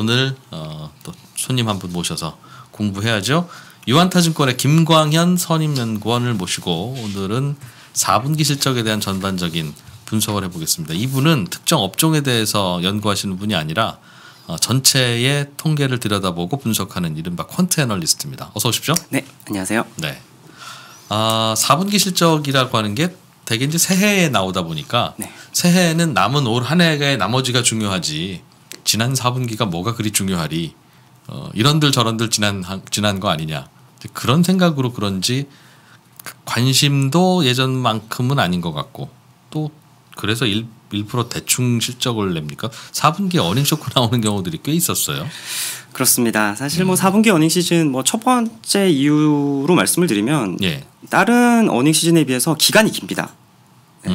오늘 또 손님 한 분 모셔서 공부해야죠. 유한타증권의 김광현 선임연구원을 모시고 오늘은 4분기 실적에 대한 전반적인 분석을 해보겠습니다. 이분은 특정 업종에 대해서 연구하시는 분이 아니라 전체의 통계를 들여다보고 분석하는 이른바 퀀트 애널리스트입니다. 어서 오십시오. 네, 안녕하세요. 네. 4분기 실적이라고 하는 게 대개 이제 새해에 나오다 보니까 네. 새해에는 남은 올 한 해의 나머지가 중요하지 지난 4분기가 뭐가 그리 중요하리 이런들 저런들 지난 거 아니냐 그런 생각으로 그런지 관심도 예전만큼은 아닌 것 같고 또 그래서 1% 대충 실적을 냅니까? 4분기에 어닝 쇼크 나오는 경우들이 꽤 있었어요. 그렇습니다. 사실 4분기 어닝 시즌 첫 번째 이유로 말씀을 드리면 예. 다른 어닝 시즌에 비해서 기간이 깁니다. 네.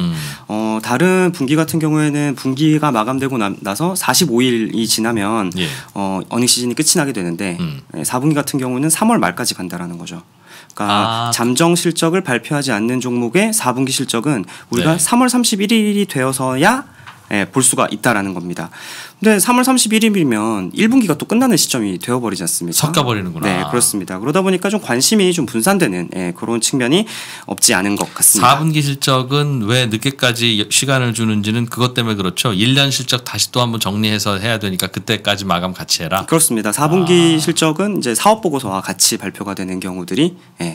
다른 분기 같은 경우에는 분기가 마감되고 나서 45일이 지나면 예. 어닝 시즌이 끝이 나게 되는데 4분기 같은 경우는 3월 말까지 간다라는 거죠. 그러니까 잠정 실적을 발표하지 않는 종목의 4분기 실적은 우리가 네. 3월 31일이 되어서야 볼 수가 있다라는 겁니다. 근데 3월 31일이면 1분기가 또 끝나는 시점이 되어버리지 않습니까? 섞여버리는구나. 네, 그렇습니다. 그러다 보니까 좀 관심이 좀 분산되는 그런 측면이 없지 않은 것 같습니다. 4분기 실적은 왜 늦게까지 시간을 주는지는 그것 때문에 그렇죠. 1년 실적 다시 또 한번 정리해서 해야 되니까 그때까지 마감 같이 해라. 그렇습니다. 4분기 실적은 이제 사업 보고서와 같이 발표가 되는 경우들이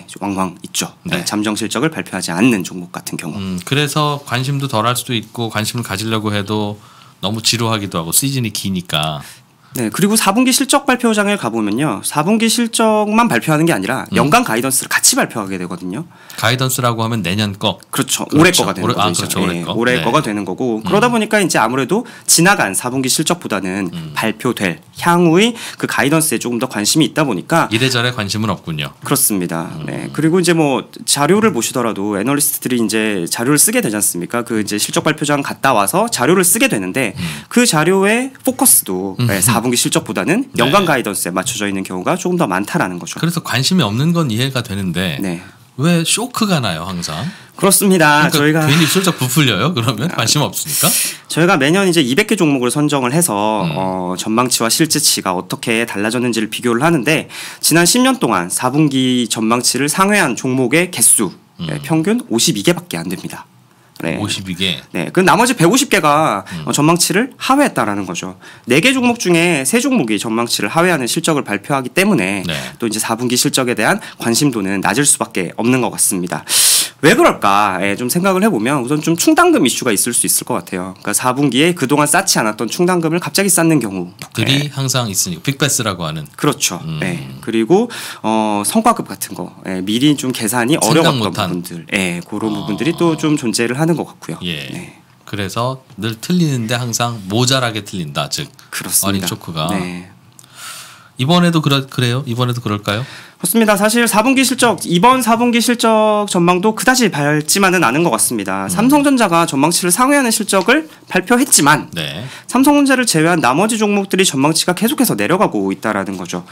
왕왕 있죠. 네. 잠정 실적을 발표하지 않는 종목 같은 경우. 그래서 관심도 덜할 수도 있고 관심을 가지려고 해도 너무 지루하기도 하고 시즌이 기니까. 네, 그리고 4분기 실적 발표장을 가보면요. 4분기 실적만 발표하는 게 아니라 연간 가이던스를 같이 발표하게 되거든요. 가이던스라고 하면 내년 거. 그렇죠. 그렇죠. 올해 거가 되는 거죠. 그렇죠. 올해 거. 올해 네. 거가 되는 거고 그러다 보니까 이제 아무래도 지나간 4분기 실적보다는 발표될 향후의 그 가이던스에 조금 더 관심이 있다 보니까 이래저래 관심은 없군요. 그렇습니다. 네. 그리고 이제 자료를 보시더라도 애널리스트들이 이제 자료를 쓰게 되지 않습니까? 그 이제 실적 발표장 갔다 와서 자료를 쓰게 되는데 그 자료의 포커스도 4분기 실적보다는 연간 가이던스에 맞춰져 있는 경우가 조금 더 많다라는 거죠. 그래서 관심이 없는 건 이해가 되는데 네. 왜 쇼크가 나요 항상? 그렇습니다. 그러니까 저희가 괜히 실적 부풀려요. 그러면 관심 없으니까? 저희가 매년 이제 200개 종목을 선정을 해서 전망치와 실제치가 어떻게 달라졌는지를 비교를 하는데 지난 10년 동안 4분기 전망치를 상회한 종목의 개수 평균 52개밖에 안 됩니다. 네. 52개. 네, 그 나머지 150개가 전망치를 하회했다라는 거죠. 4개 종목 중에 3종목이 전망치를 하회하는 실적을 발표하기 때문에 네. 또 이제 4분기 실적에 대한 관심도는 낮을 수밖에 없는 것 같습니다. 왜 그럴까? 좀 생각을 해보면 우선 좀 충당금 이슈가 있을 수 있을 것 같아요. 그러니까 4분기에 그동안 쌓지 않았던 충당금을 갑자기 쌓는 경우들이 항상 있으니까 빅베스라고 하는. 그렇죠. 네. 그리고 성과급 같은 거 미리 좀 계산이 어려웠던 부분들, 그런 부분들이 또 좀 존재를 하는 것 같고요. 예. 네. 그래서 늘 틀리는데 항상 모자라게 틀린다. 즉 그렇습니다. 어닝 쇼크가. 네. 이번에도 그래요? 이번에도 그럴까요? 그렇습니다. 사실 4분기 실적 이번 4분기 실적 전망도 그다지 밝지만은 않은 것 같습니다. 삼성전자가 전망치를 상회하는 실적을 발표했지만 네. 삼성전자를 제외한 나머지 종목들이 전망치가 계속해서 내려가고 있다라는 거죠.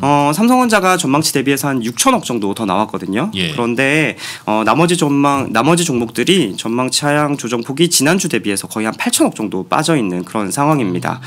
삼성전자가 전망치 대비해서 한 6천억 정도 더 나왔거든요. 예. 그런데 나머지 종목들이 전망치 하향 조정폭이 지난주 대비해서 거의 한 8천억 정도 빠져 있는 그런 상황입니다.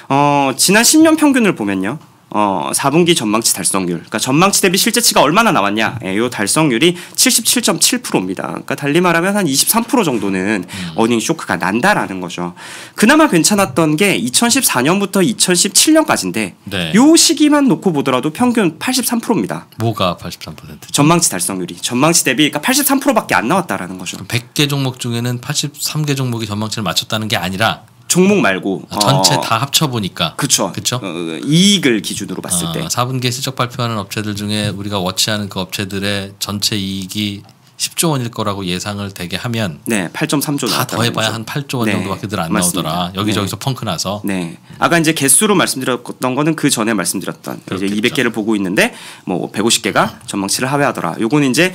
지난 10년 평균을 보면요. 4분기 전망치 달성률, 그러니까 전망치 대비 실제치가 얼마나 나왔냐, 이 달성률이 77.7%입니다. 그러니까 달리 말하면 한 23% 정도는 어닝 쇼크가 난다라는 거죠. 그나마 괜찮았던 게 2014년부터 2017년까지인데, 네. 요 시기만 놓고 보더라도 평균 83%입니다. 뭐가 83%? 전망치 달성률이 전망치 대비 그러니까 83%밖에 안 나왔다라는 거죠. 100개 종목 중에는 83개 종목이 전망치를 맞췄다는 게 아니라. 종목 말고 전체 다 합쳐보니까. 그렇죠. 그렇죠. 이익을 기준으로 봤을 때 4분기에 실적 발표하는 업체들 중에 우리가 워치하는 그 업체들의 전체 이익이 10조 원일 거라고 예상을 대개 하면 네, 8.3조 다 더해봐야 한 8조 원 정도밖에 안 맞습니다. 나오더라. 여기저기서 펑크 나서. 네. 아까 이제 개수로 말씀드렸던 거는 그 전에 말씀드렸던 이제 200개를 보고 있는데 150개가 전망치를 하회하더라. 요거는 이제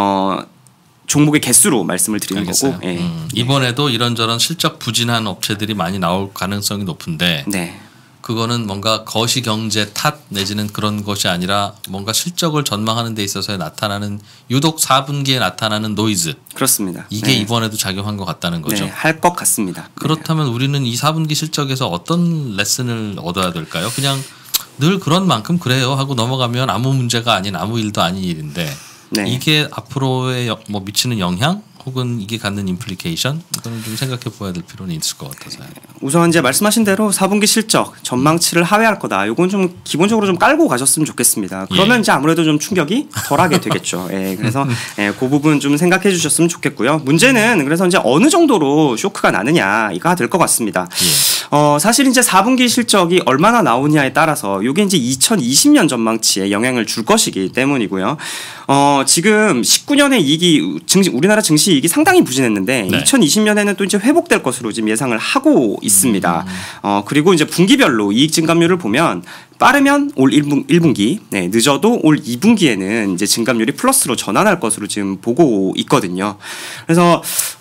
종목의 개수로 말씀을 드리는 알겠어요. 거고. 이번에도 이런저런 실적 부진한 업체들이 많이 나올 가능성이 높은데 네. 그거는 뭔가 거시경제 탓 내지는 그런 것이 아니라 뭔가 실적을 전망하는 데 있어서 나타나는 유독 4분기에 나타나는 노이즈. 그렇습니다. 이게 이번에도 작용한 것 같다는 거죠. 네, 할 것 같습니다. 그렇다면 우리는 이 4분기 실적에서 어떤 레슨을 얻어야 될까요? 그냥 늘 그런 만큼 그래요 하고 넘어가면 아무 문제가 아닌 아무 일도 아닌 일인데 이게 앞으로의 뭐 미치는 영향 혹은 이게 갖는 임플리케이션 이거는 좀 생각해 보아야 될 필요는 있을 것 같아서요. 우선 이제 말씀하신 대로 4분기 실적 전망치를 하회할 거다. 이건 좀 기본적으로 좀 깔고 가셨으면 좋겠습니다. 그러면 이제 아무래도 좀 충격이 덜하게 되겠죠. 그래서 그 부분 좀 생각해 주셨으면 좋겠고요. 문제는 그래서 이제 어느 정도로 쇼크가 나느냐 이가 될 것 같습니다. 사실 이제 4분기 실적이 얼마나 나오냐에 따라서 이게 이제 2020년 전망치에 영향을 줄 것이기 때문이고요. 지금 19년의 이익이 우리나라 증시 이익이 상당히 부진했는데 2020년에는 또 이제 회복될 것으로 지금 예상을 하고 있습니다. 그리고 이제 분기별로 이익 증감률을 보면 빠르면 올 1분기, 늦어도 올 2분기에는 이제 증감률이 플러스로 전환할 것으로 지금 보고 있거든요. 그래서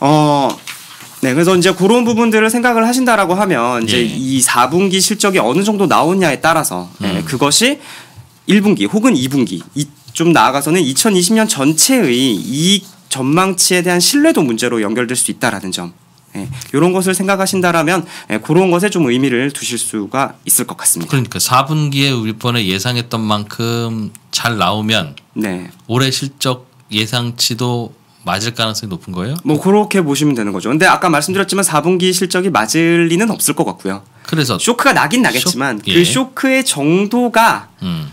그래서 이제 그런 부분들을 생각을 하신다라고 하면 이제 이 4분기 실적이 어느 정도 나오냐에 따라서 그것이 1분기 혹은 2분기 좀 나아가서는 2020년 전체의 이익 전망치에 대한 신뢰도 문제로 연결될 수 있다라는 점. 이런 것을 생각하신다라면 그런 것에 좀 의미를 두실 수가 있을 것 같습니다. 그러니까 4분기에 이번에 예상했던 만큼 잘 나오면 올해 실적 예상치도 맞을 가능성이 높은 거예요? 뭐 그렇게 보시면 되는 거죠. 근데 아까 말씀드렸지만 4분기 실적이 맞을 리는 없을 것 같고요. 그래서 쇼크가 나긴 나겠지만 그 쇼크의 정도가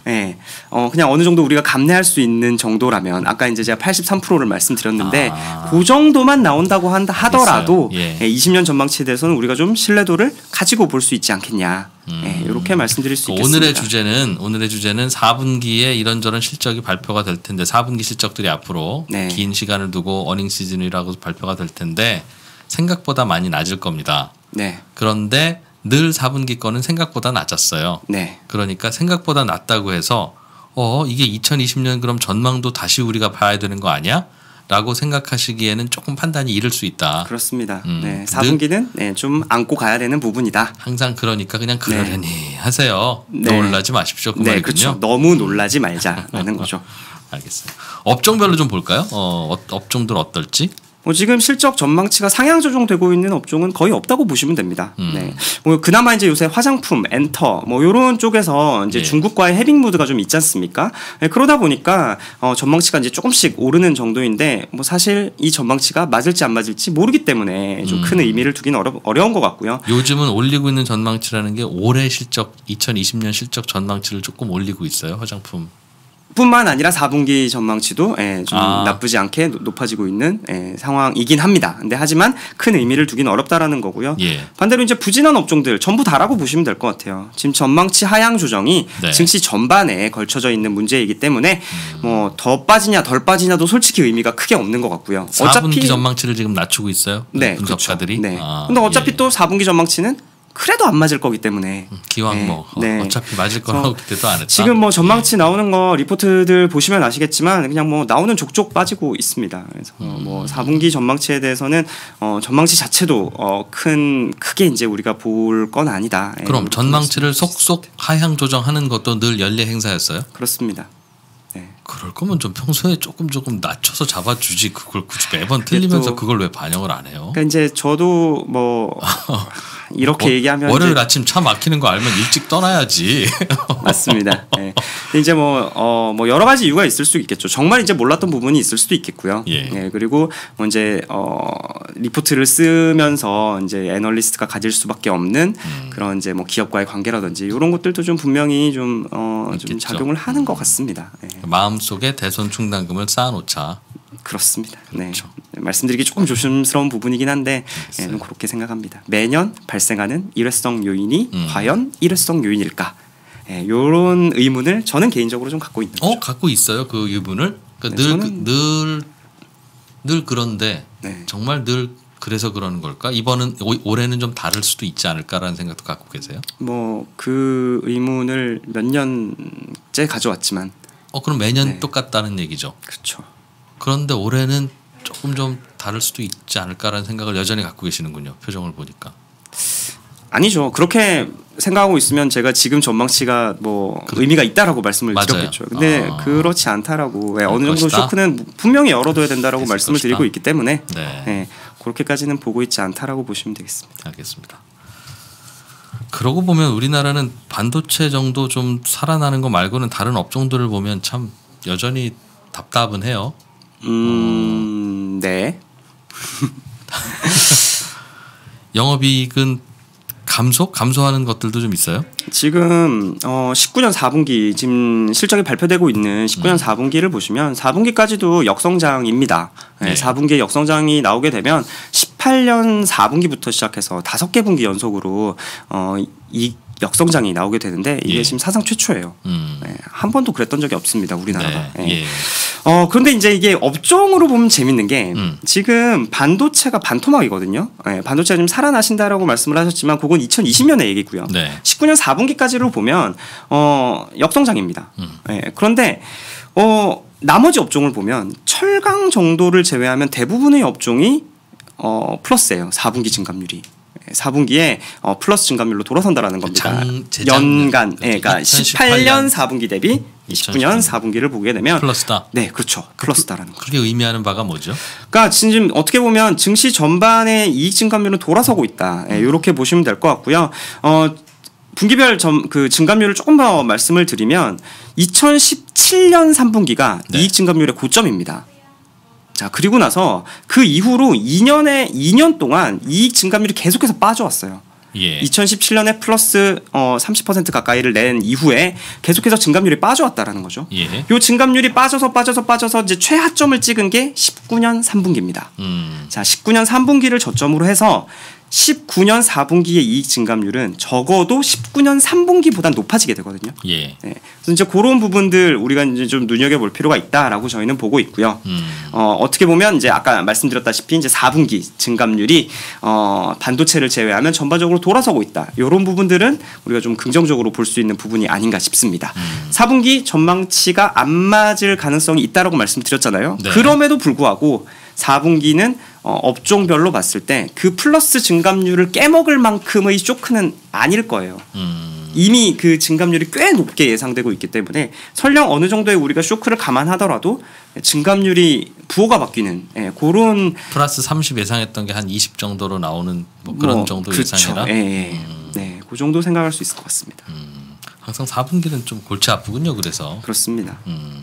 그냥 어느 정도 우리가 감내할 수 있는 정도라면 아까 이제 제가 83%를 말씀드렸는데 그 정도만 나온다고 하더라도 20년 전망치에 대해서는 우리가 좀 신뢰도를 가지고 볼 수 있지 않겠냐. 이렇게 말씀드릴 수 있겠습니다. 오늘의 주제는 4분기에 이런저런 실적이 발표가 될 텐데 4분기 실적들이 앞으로 긴 시간을 두고 어닝 시즌이라고 발표가 될 텐데 생각보다 많이 낮을 겁니다. 그런데 늘 4분기 거는 생각보다 낮았어요. 그러니까 생각보다 낮다고 해서 이게 2020년 그럼 전망도 다시 우리가 봐야 되는 거 아니야? 라고 생각하시기에는 조금 판단이 이를 수 있다. 그렇습니다. 4분기는 좀 안고 가야 되는 부분이다. 항상 그러니까 그냥 그러려니 하세요. 놀라지 마십시오. 그 말이군요. 그렇죠. 너무 놀라지 말자라는 거죠. 알겠어요. 업종별로 좀 볼까요? 업종들 어떨지? 지금 실적 전망치가 상향 조정되고 있는 업종은 거의 없다고 보시면 됩니다. 뭐 그나마 이제 요새 화장품, 엔터 뭐 이런 쪽에서 이제 중국과의 해빙 무드가 좀 있지 않습니까? 그러다 보니까 전망치가 이제 조금씩 오르는 정도인데 뭐 사실 이 전망치가 맞을지 안 맞을지 모르기 때문에 좀 큰 의미를 두기는 어려운 것 같고요. 요즘은 올리고 있는 전망치라는 게 올해 실적 2020년 실적 전망치를 조금 올리고 있어요. 화장품. 뿐만 아니라 4분기 전망치도 좀 나쁘지 않게 높아지고 있는 상황이긴 합니다. 근데 하지만 큰 의미를 두긴 어렵다라는 거고요. 반대로 이제 부진한 업종들 전부 다라고 보시면 될 것 같아요. 지금 전망치 하향 조정이 증시 전반에 걸쳐져 있는 문제이기 때문에 뭐 더 빠지냐 덜 빠지냐도 솔직히 의미가 크게 없는 것 같고요. 4분기 전망치를 지금 낮추고 있어요. 분석가들이. 그렇죠. 근데 어차피 또 4분기 전망치는 그래도 안 맞을 거기 때문에 기왕 어차피 맞을 거라고 기대도 안 했다. 지금 뭐 전망치 나오는 거 리포트들 보시면 아시겠지만 그냥 뭐 나오는 족족 빠지고 있습니다. 그래서 뭐 4분기 전망치에 대해서는 전망치 자체도 크게 이제 우리가 볼 건 아니다. 그럼 전망치를 속속 하향 조정하는 것도 늘 연례 행사였어요? 그렇습니다. 그럴 거면 좀 평소에 조금 낮춰서 잡아주지 그걸 굳이 매번 틀리면서 그걸 왜 반영을 안 해요? 그러니까 이제 저도 뭐 이렇게 얘기하면 월요일 아침 차 막히는 거 알면 일찍 떠나야지. 맞습니다. 이제 뭐 여러 가지 이유가 있을 수 있겠죠. 정말 이제 몰랐던 부분이 있을 수도 있겠고요. 그리고 뭐 이제 리포트를 쓰면서 이제 애널리스트가 가질 수밖에 없는 그런 이제 뭐 기업과의 관계라든지 이런 것들도 좀 분명히 좀 작용을 하는 것 같습니다. 마음속에 대손 충당금을 쌓아놓자. 그렇습니다. 그렇죠. 말씀드리기 조금 조심스러운 부분이긴 한데 그렇게 생각합니다. 매년 발생하는 일회성 요인이 과연 일회성 요인일까? 이런 의문을 저는 개인적으로 좀 갖고 있는 거죠. 갖고 있어요. 그 의문을. 그러니까 늘 그런데 정말 늘 그래서 그러는 걸까? 올해는 좀 다를 수도 있지 않을까라는 생각도 갖고 계세요? 뭐 그 의문을 몇 년째 가져왔지만 그럼 매년 똑같다는 얘기죠. 그렇죠. 그런데 올해는 조금 좀 다를 수도 있지 않을까라는 생각을 여전히 갖고 계시는군요. 표정을 보니까. 아니죠. 그렇게 생각하고 있으면 제가 지금 전망치가 뭐 의미가 있다라고 말씀을 맞아요. 드렸겠죠. 근데 그렇지 않다라고 어느 정도 것이다? 쇼크는 분명히 열어둬야 된다라고 말씀을 것이다. 드리고 있기 때문에 네. 그렇게까지는 보고 있지 않다라고 보시면 되겠습니다. 알겠습니다. 그러고 보면 우리나라는 반도체 정도 좀 살아나는 거 말고는 다른 업종들을 보면 참 여전히 답답은 해요. 네. 영업이익은 감소하는 것들도 좀 있어요? 지금 19년 4분기 지금 실적이 발표되고 있는 19년 4분기를 보시면 4분기까지도 역성장입니다. 네. 4분기에 역성장이 나오게 되면 18년 4분기부터 시작해서 5개 분기 연속으로 이 역성장이 나오게 되는데 이게 예. 지금 사상 최초예요. 한 번도 그랬던 적이 없습니다. 우리나라가. 네. 예. 그런데 이제 이게 업종으로 보면 재밌는 게 지금 반도체가 반토막이거든요. 반도체가 지금 살아나신다라고 말씀을 하셨지만 그건 2020년의 얘기고요. 네. 19년 4분기까지로 보면 역성장입니다. 그런데 나머지 업종을 보면 철강 정도를 제외하면 대부분의 업종이 플러스예요. 4분기 증감률이. 4분기에 플러스 증감률로 돌아선다라는 겁니다. 연간, 그러니까 18년 4분기 대비 19년 4분기를 보게 되면 플러스다. 네, 그렇죠. 플러스다라는 거죠. 그게 의미하는 바가 뭐죠? 그러니까 지금 어떻게 보면 증시 전반의 이익 증감률은 돌아서고 있다. 이렇게 보시면 될 것 같고요. 분기별 그 증감률을 조금 더 말씀을 드리면 2017년 3분기가 네. 이익 증감률의 고점입니다. 자, 그리고 나서 그 이후로 2년 동안 이익 증감률이 계속해서 빠져왔어요. 예. 2017년에 플러스 30% 가까이를 낸 이후에 계속해서 증감률이 빠져왔다라는 거죠. 예. 요 증감률이 빠져서 이제 최하점을 찍은 게 19년 3분기입니다. 자, 19년 3분기를 저점으로 해서 19년 4분기의 이익 증감률은 적어도 19년 3분기보다 높아지게 되거든요. 예. 네. 그래서 이제 그런 부분들 우리가 이제 좀 눈여겨볼 필요가 있다라고 저희는 보고 있고요. 어떻게 보면 이제 아까 말씀드렸다시피 이제 4분기 증감률이 반도체를 제외하면 전반적으로 돌아서고 있다. 이런 부분들은 우리가 좀 긍정적으로 볼 수 있는 부분이 아닌가 싶습니다. 4분기 전망치가 안 맞을 가능성이 있다라고 말씀드렸잖아요. 네. 그럼에도 불구하고 4분기는 업종별로 봤을 때 그 플러스 증감률을 깨먹을 만큼의 쇼크는 아닐 거예요. 이미 그 증감률이 꽤 높게 예상되고 있기 때문에 설령 어느 정도의 우리가 쇼크를 감안하더라도 증감률이 부호가 바뀌는 그런 플러스 30 예상했던 게 한 20 정도로 나오는 뭐 그런 정도 그렇죠. 예상이라. 네, 그 정도 생각할 수 있을 것 같습니다. 항상 4분기는 좀 골치 아프군요. 그래서 그렇습니다.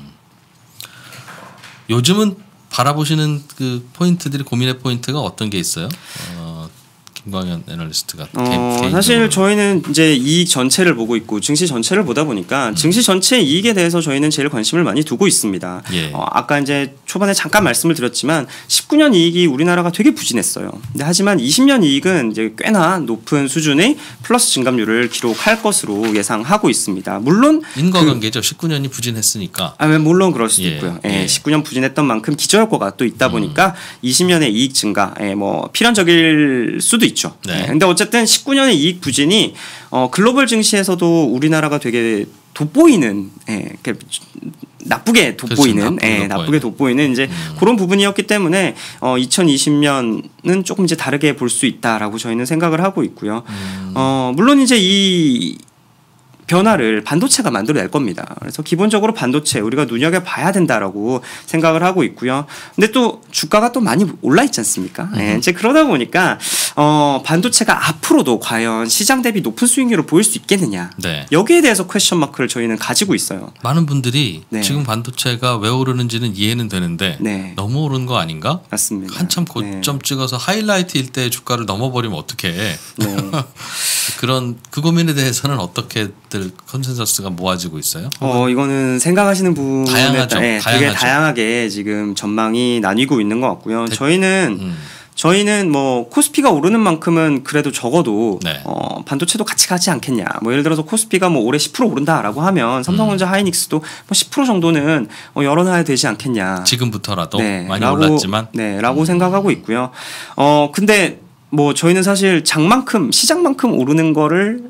요즘은 바라보시는 그 포인트들이 고민의 포인트가 어떤 게 있어요? 김광현 애널리스트가 사실 저희는 이제 이익 전체를 보고 있고 증시 전체를 보다 보니까 증시 전체 이익에 대해서 저희는 제일 관심을 많이 두고 있습니다. 예. 아까 이제 초반에 잠깐 말씀을 드렸지만 19년 이익이 우리나라가 되게 부진했어요. 근데 하지만 20년 이익은 이제 꽤나 높은 수준의 플러스 증감률을 기록할 것으로 예상하고 있습니다. 물론 인과관계죠. 19년이 부진했으니까. 물론 그럴 수도 예. 있고요. 예. 19년 부진했던 만큼 기저효과가 또 있다 보니까 20년의 이익 증가, 뭐 필연적일 수도 있죠. 네. 근데 어쨌든 19년의 이익 부진이 글로벌 증시에서도 우리나라가 되게 돋보이는, 나쁘게 돋보이는, 나쁘게 돋보이는 이제 그런 부분이었기 때문에 2020년은 조금 이제 다르게 볼 수 있다라고 저희는 생각을 하고 있고요. 물론 이제 이 변화를 반도체가 만들어낼 겁니다. 그래서 기본적으로 반도체 우리가 눈여겨봐야 된다라고 생각을 하고 있고요. 근데 또 주가가 또 많이 올라 있지 않습니까? 이제 그러다 보니까 반도체가 앞으로도 과연 시장 대비 높은 수익률을 보일 수 있겠느냐. 네. 여기에 대해서 퀘스천 마크를 저희는 가지고 있어요. 많은 분들이 네. 지금 반도체가 왜 오르는지는 이해는 되는데 네. 너무 오른 거 아닌가? 맞습니다. 한참 고점 찍어서 하이라이트일 때 주가를 넘어버리면 어떡해. 네. 그 고민에 대해서는 어떻게들 컨센서스가 모아지고 있어요? 이거는 생각하시는 부분에 다양하죠. 되게 다양하게 지금 전망이 나뉘고 있는 것 같고요. 저희는 뭐 코스피가 오르는 만큼은 그래도 적어도 네. 반도체도 같이 가지 않겠냐. 뭐 예를 들어서 코스피가 뭐 올해 10% 오른다라고 하면 삼성전자, 하이닉스도 뭐 10% 정도는 열어놔야 되지 않겠냐. 지금부터라도 많이 올랐지만. 라고 생각하고 있고요. 근데 뭐 저희는 사실 시장만큼 오르는 거를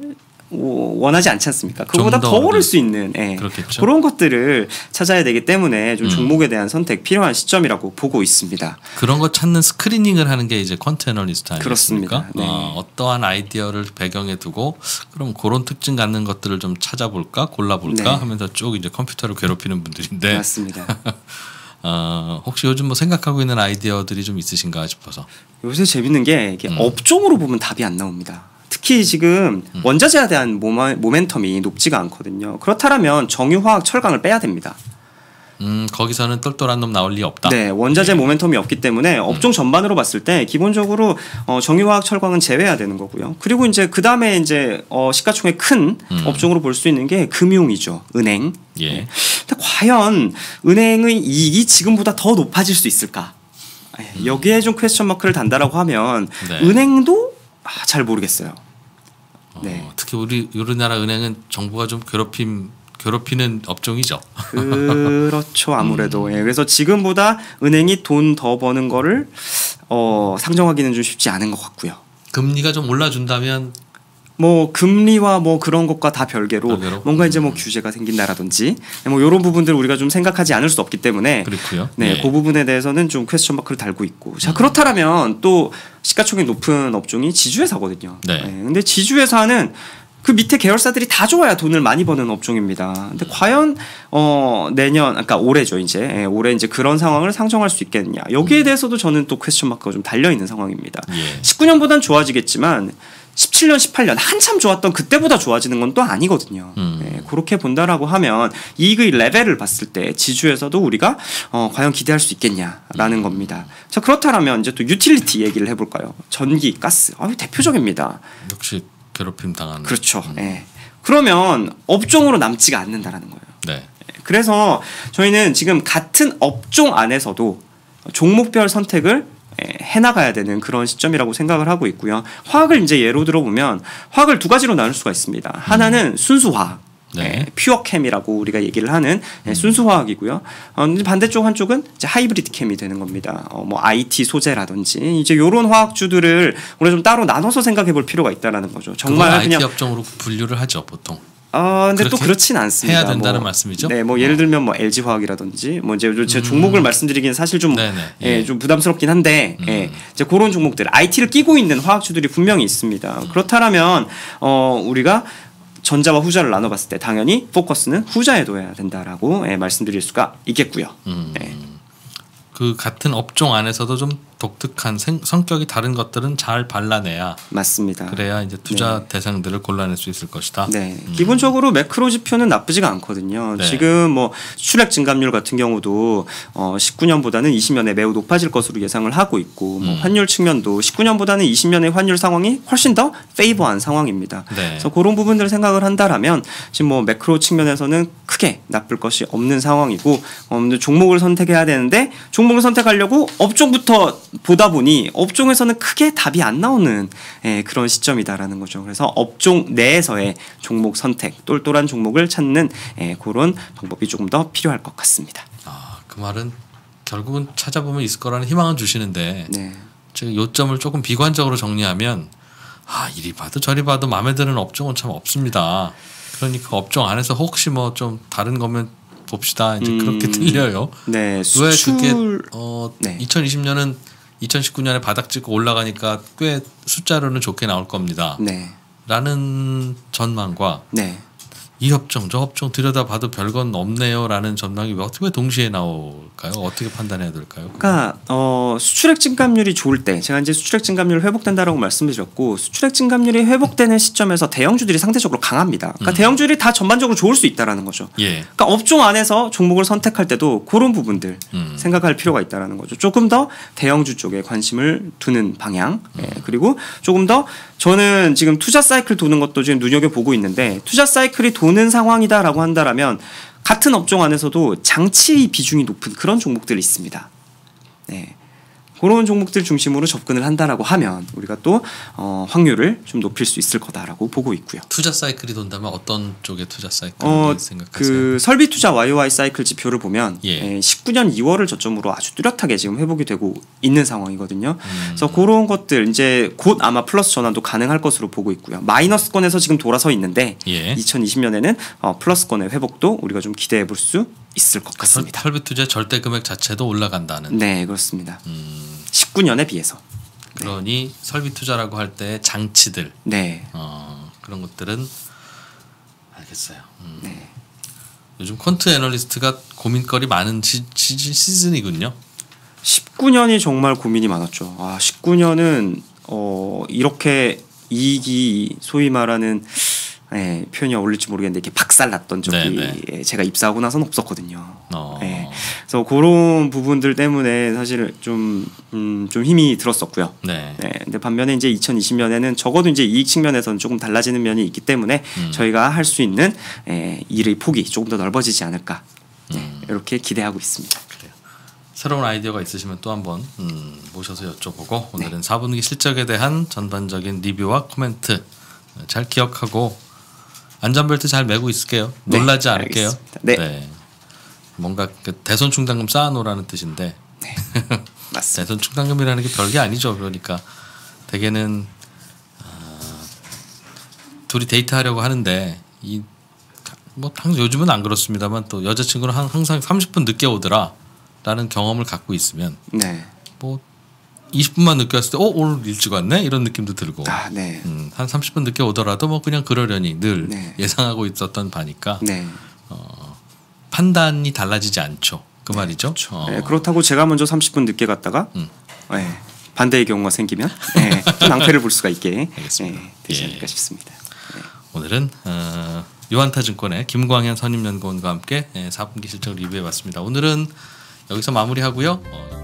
원하지 않지 않습니까? 그거보다 더 오를 수 있는 그렇겠죠. 그런 것들을 찾아야 되기 때문에 좀 종목에 대한 선택 필요한 시점이라고 보고 있습니다. 그런 거 찾는 스크리닝을 하는 게 이제 컨테너리스트 아니겠습니까? 그렇습니다. 네. 어떠한 아이디어를 배경에 두고 그럼 그런 특징 갖는 것들을 좀 찾아볼까 골라볼까 네. 하면서 쭉 이제 컴퓨터를 괴롭히는 분들인데 맞습니다. 혹시 요즘 뭐 생각하고 있는 아이디어들이 좀 있으신가 싶어서. 요새 재밌는 게 이게 업종으로 보면 답이 안 나옵니다. 특히 지금 원자재에 대한 모멘텀이 높지가 않거든요. 그렇다면 정유화학 철강을 빼야 됩니다. 거기서는 똘똘한 놈 나올 리 없다. 네, 원자재 모멘텀이 없기 때문에 업종 전반으로 봤을 때 기본적으로 정유화학 철강은 제외해야 되는 거고요. 그리고 이제 그 다음에 이제 시가총액 큰 업종으로 볼 수 있는 게 금융이죠, 은행. 예. 근데 과연 은행의 이익이 지금보다 더 높아질 수 있을까? 여기에 좀 퀘스천 마크를 단다라고 하면 네. 은행도 잘 모르겠어요. 네. 특히 우리나라 은행은 정부가 좀 괴롭히는 업종이죠. 그렇죠, 아무래도. 예, 그래서 지금보다 은행이 돈 더 버는 거를 상정하기는 좀 쉽지 않은 것 같고요. 금리가 좀 올라준다면 뭐 금리와 뭐 그런 것과 다 별개로 뭔가 이제 뭐 규제가 생긴다라든지 뭐 이런 부분들 우리가 좀 생각하지 않을 수 없기 때문에 그렇고요. 네, 예. 그 부분에 대해서는 좀 퀘스천 마크를 달고 있고. 자, 그렇다면 또 시가총액 높은 업종이 지주회사거든요. 네. 근데 지주회사는 그 밑에 계열사들이 다 좋아야 돈을 많이 버는 업종입니다. 근데 과연 내년, 그러니까 올해죠 이제 올해 이제 그런 상황을 상정할 수 있겠느냐? 여기에 대해서도 저는 또 퀘스천 마크가 좀 달려 있는 상황입니다. 예. 19년보단 좋아지겠지만 17년, 18년 한참 좋았던 그때보다 좋아지는 건 또 아니거든요. 네, 그렇게 본다라고 하면 이익의 레벨을 봤을 때 지주에서도 우리가 과연 기대할 수 있겠냐라는 겁니다. 자, 그렇다면 이제 또 유틸리티 얘기를 해볼까요? 전기, 가스, 대표적입니다. 역시 괴롭힘 당하는. 그렇죠. 네. 그러면 업종으로 남지가 않는다라는 거예요. 네. 그래서 저희는 지금 같은 업종 안에서도 종목별 선택을 해나가야 되는 그런 시점이라고 생각을 하고 있고요. 화학을 이제 예로 들어보면 화학을 두 가지로 나눌 수가 있습니다. 하나는 순수화학, 네. 퓨어캠이라고 우리가 얘기를 하는 순수화학이고요. 반대쪽 한쪽은 이제 하이브리드 캠이 되는 겁니다. 뭐 IT 소재라든지 이제 이런 화학주들을 우리가 좀 따로 나눠서 생각해볼 필요가 있다라는 거죠. 정말 IT 그냥 업종으로 분류를 하죠 보통. 근데 또 그렇진 않습니다. 해야 된다는 말씀이죠? 네, 뭐 예를 들면 뭐 LG 화학이라든지 뭐 이제 제 종목을 말씀드리기는 사실 좀 좀 부담스럽긴 한데 이제 그런 종목들 IT를 끼고 있는 화학주들이 분명히 있습니다. 그렇다면 우리가 전자와 후자를 나눠봤을 때 당연히 포커스는 후자에 둬야 된다라고 말씀드릴 수가 있겠고요. 그 같은 업종 안에서도 좀 독특한 성격이 다른 것들은 잘 발라내야 맞습니다. 그래야 이제 투자 대상들을 골라낼 수 있을 것이다. 네, 기본적으로 매크로 지표는 나쁘지가 않거든요. 네. 지금 뭐 수출액 증감률 같은 경우도 19년보다는 20년에 매우 높아질 것으로 예상을 하고 있고 뭐 환율 측면도 19년보다는 20년의 환율 상황이 훨씬 더 페이버한 상황입니다. 네. 그래서 그런 부분들을 생각을 한다라면 지금 뭐 매크로 측면에서는 크게 나쁠 것이 없는 상황이고 종목을 선택해야 되는데 종목을 선택하려고 업종부터 보다 보니 업종에서는 크게 답이 안 나오는 그런 시점이다라는 거죠. 그래서 업종 내에서의 종목 선택, 똘똘한 종목을 찾는 그런 방법이 조금 더 필요할 것 같습니다. 그 말은 결국은 찾아보면 있을 거라는 희망은 주시는데 네. 제가 요점을 조금 비관적으로 정리하면 이리 봐도 저리 봐도 마음에 드는 업종은 참 없습니다. 그러니까 업종 안에서 혹시 뭐 좀 다른 거면 봅시다. 이제 그렇게 들려요. 네, 왜 수출 그게 2020년은 2019년에 바닥 찍고 올라가니까 꽤 숫자로는 좋게 나올 겁니다. 네. 라는 전망과 네. 이 업종 저 업종 들여다봐도 별건 없네요라는 전망이 왜 동시에 나올까요? 어떻게 판단해야 될까요? 그러니까 수출액 증감률이 좋을 때 제가 이제 수출액 증감률 회복된다라고 말씀드렸고 수출액 증감률이 회복되는 시점에서 대형주들이 상대적으로 강합니다. 그러니까 대형주들이 다 전반적으로 좋을 수 있다라는 거죠. 예. 그러니까 업종 안에서 종목을 선택할 때도 그런 부분들 생각할 필요가 있다라는 거죠. 조금 더 대형주 쪽에 관심을 두는 방향. 그리고 조금 더 저는 지금 투자 사이클 도는 것도 지금 눈여겨보고 있는데 투자 사이클이 도는 상황이다라고 한다라면 같은 업종 안에서도 장치 비중이 높은 그런 종목들이 있습니다. 네. 그런 종목들 중심으로 접근을 한다라고 하면 우리가 또 확률을 좀 높일 수 있을 거다라고 보고 있고요. 투자 사이클이 돈다면 어떤 쪽의 투자 사이클을 생각하세요? 그 설비 투자 YOY 사이클 지표를 보면 예. 19년 2월을 저점으로 아주 뚜렷하게 지금 회복이 되고 있는 상황이거든요. 그래서 그런 것들 이제 곧 아마 플러스 전환도 가능할 것으로 보고 있고요. 마이너스권에서 지금 돌아서 있는데 예. 2020년에는 플러스권의 회복도 우리가 좀 기대해 볼 수 있을 것 같습니다. 설비 투자 절대 금액 자체도 올라간다는. 네, 그렇습니다. 19년에 비해서. 그러니 설비 투자라고 할 때 장치들, 네. 그런 것들은 알겠어요. 네. 요즘 퀀트 애널리스트가 고민거리 많은 시즌이군요. 19년이 정말 고민이 많았죠. 19년은 이렇게 이익이 소위 말하는 표현이 어울릴지 모르겠는데 이렇게 박살났던 적이 제가 입사하고 나서는 없었거든요. 그래서 그런 부분들 때문에 사실 좀 힘이 들었었고요. 네. 근데 반면에 이제 2020년에는 적어도 이제 이익 측면에서는 조금 달라지는 면이 있기 때문에 저희가 할 수 있는 일의 폭이 조금 더 넓어지지 않을까 이렇게 기대하고 있습니다. 그래요. 새로운 아이디어가 있으시면 또 한번 모셔서 여쭤보고 오늘은 4분기 실적에 대한 전반적인 리뷰와 코멘트 잘 기억하고 안전벨트 잘 매고 있을게요. 놀라지 않을게요. 네. 뭔가 그 대손 충당금 쌓아놓으라는 뜻인데 네. 맞습니다. 대손 충당금이라는 게 별게 아니죠. 그러니까 대개는 둘이 데이트하려고 하는데 뭐 요즘은 안 그렇습니다만 또 여자친구는 항상 30분 늦게 오더라라는 경험을 갖고 있으면 뭐 20분만 늦게 왔을 때 오늘 일찍 왔네 이런 느낌도 들고 네. 한 30분 늦게 오더라도 뭐 그냥 그러려니 늘 예상하고 있었던 바니까 판단이 달라지지 않죠. 그 말이죠. 그렇죠. 그렇다고 제가 먼저 30분 늦게 갔다가 반대의 경우가 생기면 또 낭패를 볼 수가 있게 되지 않을까 싶습니다. 오늘은 유한타증권의 김광현 선임연구원과 함께 4분기 실적 리뷰해봤습니다. 오늘은 여기서 마무리하고요.